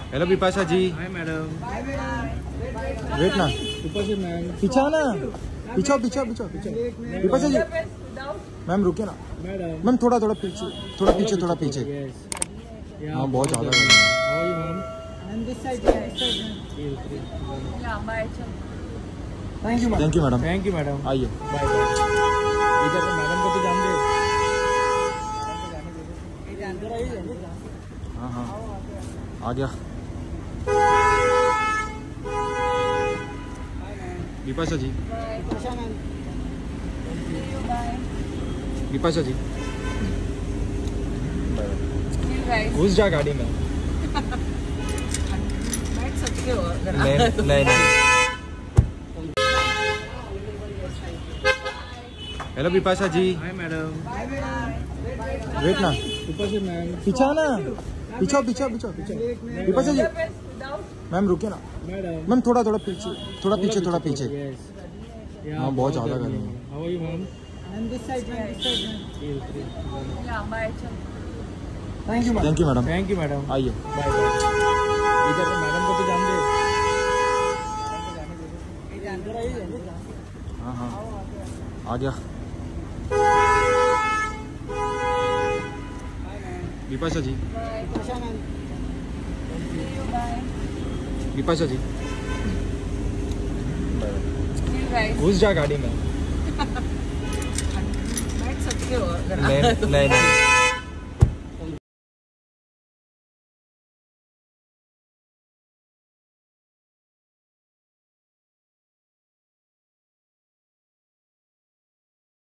Hello Bipasha ji. Hi madam. Wait ना, ऊपर से मैम। पीछा ना, पीछा पीछा पीछा पीछा। बिपाशा जी मैम रुके ना मैडम। मैम, थोड़ा थोड़ा पीछे, थोड़ा पीछे, थोड़ा पीछे। हाँ बहुत ज़्यादा गर्मी है। How are you ma'am? Thank you madam. Thank you madam. आइए। Bye bye. इधर मैडम को तो जान दे। हाँ हाँ आ गया। बिपाशा जी, बिपाशा जी घुस जा गाड़ी में। नहीं नहीं नहीं। Hello Bipasha ji. Hi madam. Wait ना, ऊपर से मैम। पीछा ना, पीछा पीछा पीछा पीछा। बिपाशा जी मैम रुके ना मैडम। मैम, थोड़ा थोड़ा पीछे, थोड़ा पीछे, थोड़ा पीछे। हाँ बहुत ज़्यादा गर्मी है। How are you ma'am? Thank you madam. Thank you madam. आइए। Bye bye. इधर मैडम को तो जान दे। हाँ हाँ आ गया। बिपाशा जी, बिपाशा जी घुस जा गाड़ी में। नहीं नहीं नहीं।